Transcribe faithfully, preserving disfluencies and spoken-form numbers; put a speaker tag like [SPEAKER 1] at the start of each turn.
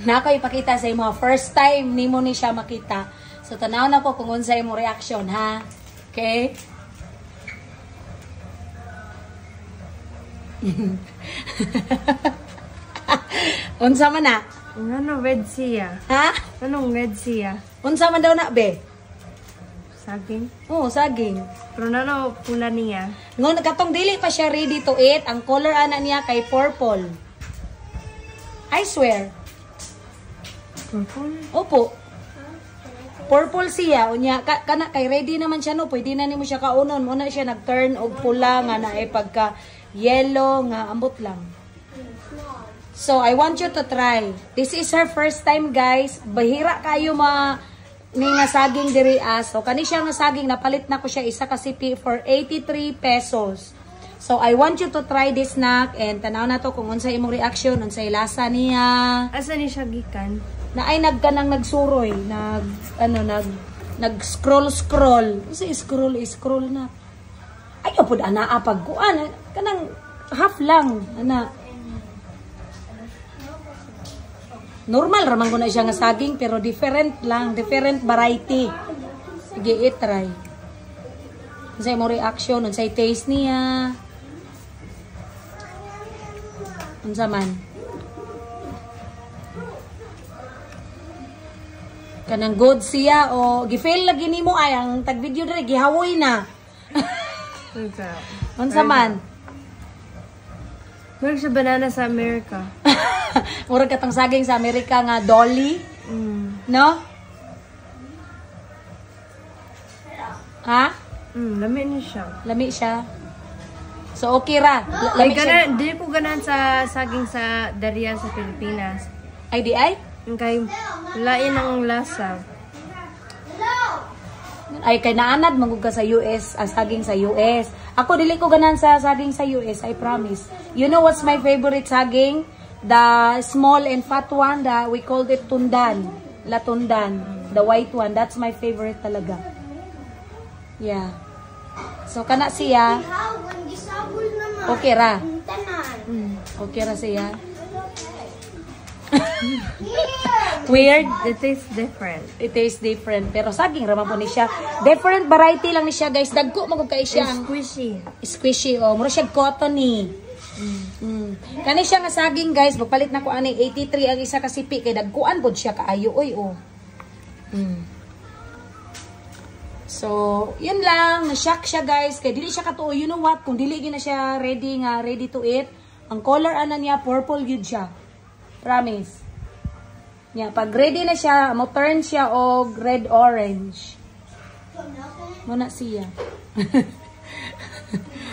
[SPEAKER 1] na ako ipakita sa imo. First time nimo ni siya makita. So tanaw na ko kung unsa imo reaction ha. Okay? Unsa man na?
[SPEAKER 2] Ano red siya?
[SPEAKER 1] Ha?
[SPEAKER 2] Anong red siya?
[SPEAKER 1] Unsa man daw na be?
[SPEAKER 2] Saging?
[SPEAKER 1] Oo, saging.
[SPEAKER 2] Pero ano pula niya?
[SPEAKER 1] Ngon katong dili pa siya ready to eat, ang color ana niya kay purple. I swear.
[SPEAKER 2] Purple?
[SPEAKER 1] Opo. Purple siya unya ka, kana kay ready naman siya no, pwede na nimo siya kaunon. Muna siya nag-turn og pula nga na ay pagka yellow nga ambot lang. So, I want you to try. This is her first time, guys. Bahira kayo ma ni nga saging diri as. So, kani siya nga saging, napalit na ko siya isa kasipi for eighty-three pesos. So, I want you to try this snack and tanaw na to kung unsa imong reaction, unsa lasa niya.
[SPEAKER 2] Asa ni siya gikan?
[SPEAKER 1] Na ay nagkanang nagsuroy, nag ano nag nag-scroll scroll. Unsa scroll scroll na. Ay pud ana pagkuan kanang half lang ana. Normal raman ko na siya nga saging pero different lang, different variety. Sige, i-try. Unsay mo reaction, unsay taste niya. Unsa man? Kanang good siya o gifail lagi nimo ay ang tag video dire gihawoy na.
[SPEAKER 2] Unsa?
[SPEAKER 1] Unsa man?
[SPEAKER 2] Meron siya banana sa America.
[SPEAKER 1] Murag katang saging sa Amerika nga Dolly.
[SPEAKER 2] Mm.
[SPEAKER 1] No? Ha?
[SPEAKER 2] Mm, lami niya siya.
[SPEAKER 1] Lami siya. So okay ra. L-
[SPEAKER 2] Ay,
[SPEAKER 1] lami siya.
[SPEAKER 2] gana, di ko ganan sa saging sa Daria sa Pilipinas.
[SPEAKER 1] Ay di ay?
[SPEAKER 2] Yung kay lain ang lasa.
[SPEAKER 1] Ay kay naanad magug ka sa U S, ang saging sa U S. Ako dili ko ganan sa saging sa U S, I promise. You know what's my favorite saging? The small and fat one, the we called it tundan. La tundan, the white one. That's my favorite talaga. Yeah. So kana siya. Okay ra. Mm, okay ra siya. Weird.
[SPEAKER 2] It tastes different.
[SPEAKER 1] It tastes different. Pero saging raman po ni siya. Different variety lang ni siya, guys. Dagko magug kay siya.
[SPEAKER 2] It's squishy.
[SPEAKER 1] Squishy. Oh, mura siya cottony. Mm. Mm. Kani siya nga saging, guys. Magpalit na ko ani eighty-three ang isa ka sipi kay dagkuan pod siya kaayo oy oh. Mm. So, yun lang. Na-shock siya, guys. Kay dili siya katuo. You know what? Kung dili gina siya ready nga ready to eat, ang color ana niya purple gyud siya. Promise. Yeah, pag ready na siya, mo turn siya og red-orange. Muna siya.